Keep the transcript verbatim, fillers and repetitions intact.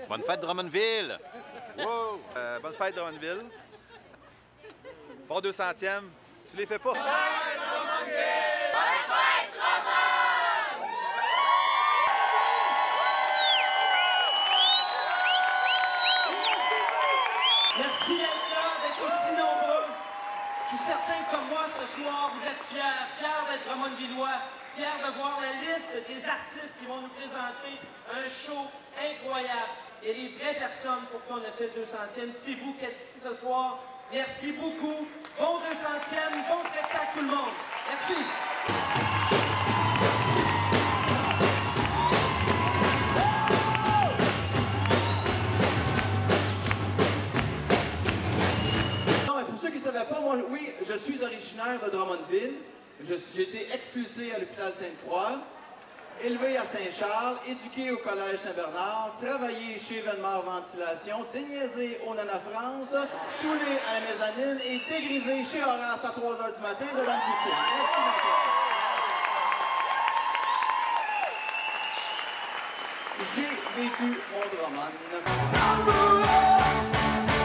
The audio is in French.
Bonne fête, Drummondville! Wow! Euh, bonne fête, Drummondville. Bon deux centième, tu les fais pas? Bonne fête, Drummondville! Bonne fête, Drummond! Merci d'être là, d'être aussi nombreux. Je suis certain que comme moi, ce soir, vous êtes fiers, fiers d'être Drummondvillois, fiers de voir la liste des artistes qui vont nous présenter un show incroyable. Et les vraies personnes pour qui on a fait le deux centième, c'est vous qui êtes ici ce soir. Merci beaucoup. Bon deux centième, bon spectacle tout le monde. Merci. Pour ceux qui ne savaient pas, moi, oui, je suis originaire de Drummondville. J'ai été expulsé à l'hôpital Sainte-Croix, élevé à Saint-Charles, éduqué au collège Saint-Bernard, travaillé chez Venmar Ventilation, déniaisé au Nana France, saoulé à la mezzanine et dégrisé chez Horace à trois heures du matin devant une poutine. Merci, J'ai vécu mon Drummond.